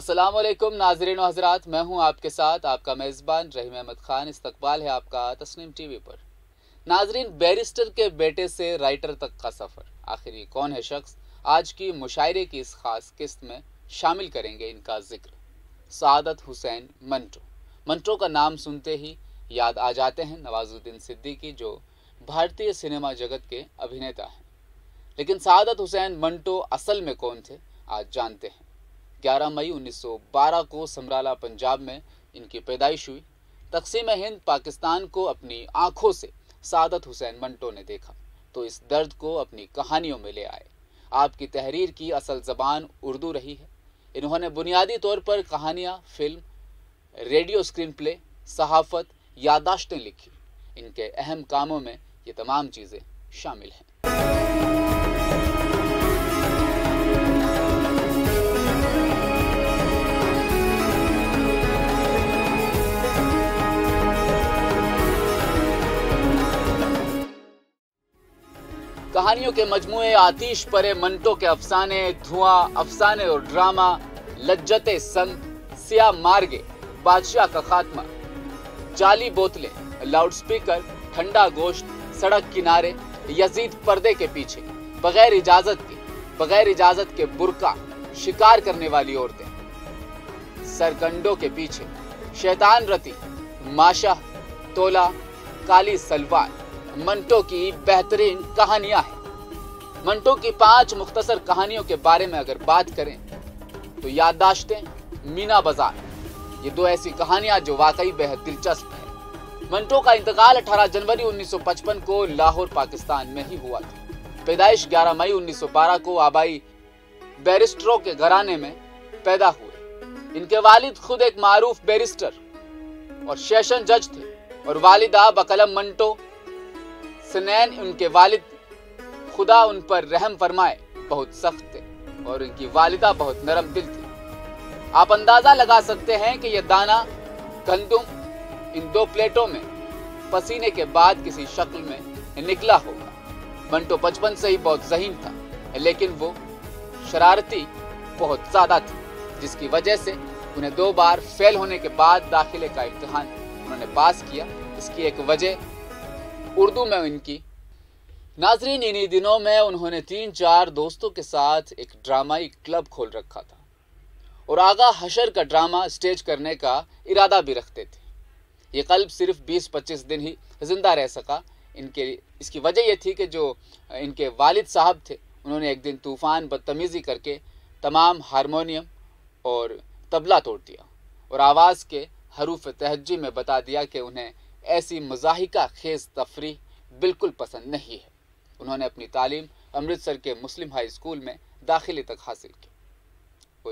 अस्सलामुअलैकुम नाज़रीन व हज़रात, मैं हूं आपके साथ आपका मेज़बान रहीम अहमद खान। इस्तकबाल है आपका तस्नीम टीवी पर। नाज़रीन, बैरिस्टर के बेटे से राइटर तक का सफ़र, आखिर ये कौन है शख्स? आज की मुशायरे की इस खास किस्त में शामिल करेंगे इनका जिक्र। सादत हुसैन मंटो। मंटो का नाम सुनते ही याद आ जाते हैं नवाजुद्दीन सिद्दीकी, जो भारतीय सिनेमा जगत के अभिनेता हैं। लेकिन सादत हुसैन मंटो असल में कौन थे, आज जानते हैं। 11 मई 1912 को समराला पंजाब में इनकी पैदाइश हुई। तक़सीम हिंद पाकिस्तान को अपनी आंखों से सादत हुसैन मंटो ने देखा तो इस दर्द को अपनी कहानियों में ले आए। आपकी तहरीर की असल ज़बान उर्दू रही है। इन्होंने बुनियादी तौर पर कहानियाँ, फिल्म, रेडियो स्क्रीन प्ले, सहाफ़त, यादाश्तें लिखी। इनके अहम कामों में ये तमाम चीज़ें शामिल हैं। कहानियों के मजमुए आतिश परे मंटो के अफसाने, धुआं, अफसाने और ड्रामा, लज्जते संग, सिया मार्गे, बादशाह का खात्मा, जाली बोतलें, लाउडस्पीकर, ठंडा गोश्त, सड़क किनारे, यजीद पर्दे के पीछे, बगैर इजाजत के बुर्का, शिकार करने वाली औरतें, सरकंडों के पीछे, शैतान रती, माशा, तोला, काली सलवार मंटो की बेहतरीन कहानियां हैं। मंटो की 5 मुख्तसर कहानियों के बारे में अगर बात करें तो याददाश्तें, मीना बाजार, ये 2 ऐसी कहानियां जो वाकई बेहद दिलचस्प है। मंटो का इंतकाल 18 जनवरी 1955 को लाहौर पाकिस्तान में ही हुआ था। पैदाइश 11 मई 1912 को आबाई बैरिस्टरों के घराने में पैदा हुए। इनके वालिद खुद एक मारूफ बैरिस्टर और सेशन जज थे और वालिदा बकलम मंटो सनैन। उनके वालिद, खुदा उन पर रहम फरमाए, बहुत सख्त थे और उनकी वालिदा बहुत नरम दिल थी। आप अंदाजा लगा सकते हैं कि यह दाना गंदुम इन 2 प्लेटों में पसीने के बाद किसी शक्ल में निकला होगा। मंटो बचपन से ही बहुत ज़हीन था, लेकिन वो शरारती बहुत ज़्यादा थी, जिसकी वजह से उन्हें 2 बार फेल होने के बाद दाखिले का इम्तिहान उन्होंने पास किया। इसकी एक वजह उर्दू में इनकी। नाजरीन, इन्हीं दिनों में उन्होंने 3-4 दोस्तों के साथ एक ड्रामाई क्लब खोल रखा था और आगा हशर का ड्रामा स्टेज करने का इरादा भी रखते थे। ये क्लब सिर्फ 20-25 दिन ही जिंदा रह सका। इसकी वजह यह थी कि जो इनके वालिद साहब थे, उन्होंने एक दिन तूफ़ान बदतमीज़ी करके तमाम हारमोनियम और तबला तोड़ दिया और आवाज़ के हरूफ तहज्जी में बता दिया कि उन्हें ऐसी मज़ाहिका खेज़ तफरीह बिल्कुल पसंद नहीं है। उन्होंने अपनी तालीम अमृतसर के मुस्लिम हाई स्कूल में दाखिले तक हासिल की।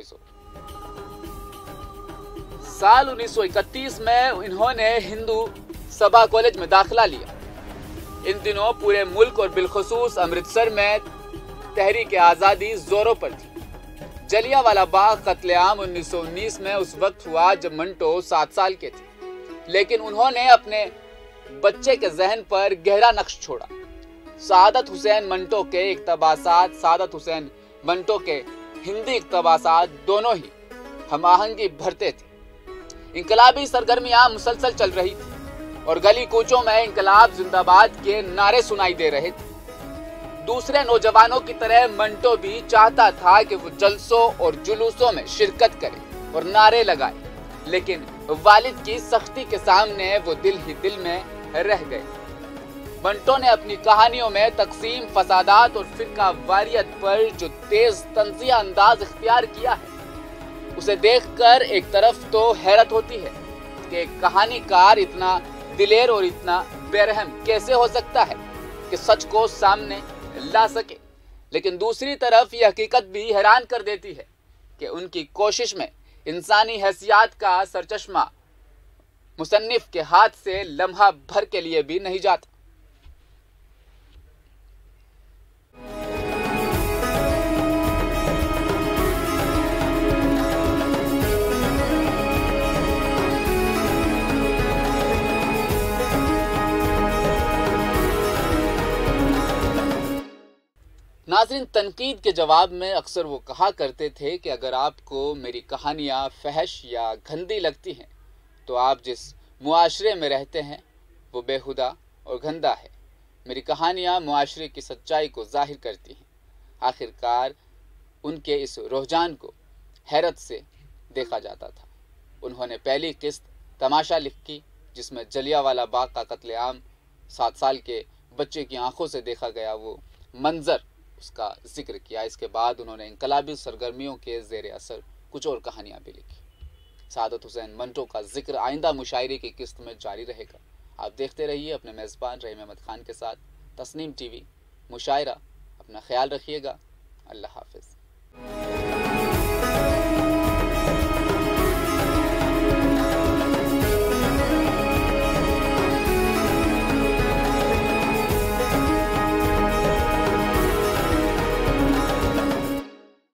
साल 1931 में इन्होंने हिंदू सभा कॉलेज में दाखिला लिया। इन दिनों पूरे मुल्क और बिलखुसूस अमृतसर में तहरीक आज़ादी जोरों पर थी। जलियांवाला बाग कत्लेआम 1919 में उस वक्त हुआ जब मंटो 7 साल के थे, लेकिन उन्होंने अपने बच्चे के जहन पर गहरा नक्श छोड़ा। सादत हुसैन मंटो के इक़्तिबासात, सादत हुसैन मंटो के हिंदी इक़्तिबासात दोनों ही हम आहंगी भरते थे। इनकलाबी सरगर्मियां मुसलसल चल रही थी और गली कूचों में इनकलाब जिंदाबाद के नारे सुनाई दे रहे थे। दूसरे नौजवानों की तरह मंटो भी चाहता था कि वो जलसों और जुलूसों में शिरकत करे और नारे लगाए, लेकिन वालिद की सख्ती के सामने वो दिल ही दिल में रह गए। मंटो ने अपनी कहानियों में तकसीम, फसादात और फिरका वारियत पर जो तेज तंजिया अंदाज इख्तियार किया है, उसे देखकर एक तरफ तो हैरत होती है कि एक कहानीकार इतना दिलेर और इतना बेरहम कैसे हो सकता है कि सच को सामने ला सके, लेकिन दूसरी तरफ यह हकीकत भी हैरान कर देती है कि उनकी कोशिश में इंसानी हैसियत का सरचश्मा मुसन्निफ के हाथ से लम्हा भर के लिए भी नहीं जाता। नाज़रीन, तनकीद के जवाब में अक्सर वो कहा करते थे कि अगर आपको मेरी कहानियाँ फहश या गंदी लगती हैं तो आप जिस मुआशरे में रहते हैं वो बेहुदा और गंदा है। मेरी कहानियाँ मुआशरे की सच्चाई को ज़ाहिर करती हैं। आखिरकार उनके इस रुझान को हैरत से देखा जाता था। उन्होंने पहली किस्त तमाशा लिखी जिसमें जलियांवाला बाग का कत्लेआम 7 साल के बच्चे की आंखों से देखा गया वो मंजर, उसका जिक्र किया। इसके बाद उन्होंने इनकलाबी सरगर्मियों के ज़ेर असर कुछ और कहानियाँ भी लिखी। सादत हुसैन मंटो का जिक्र आइंदा मुशायरे की किस्त में जारी रहेगा। आप देखते रहिए अपने मेज़बान रहीम अहमद खान के साथ तस्नीम टीवी मुशायरा। अपना ख्याल रखिएगा। अल्लाह हाफिज़।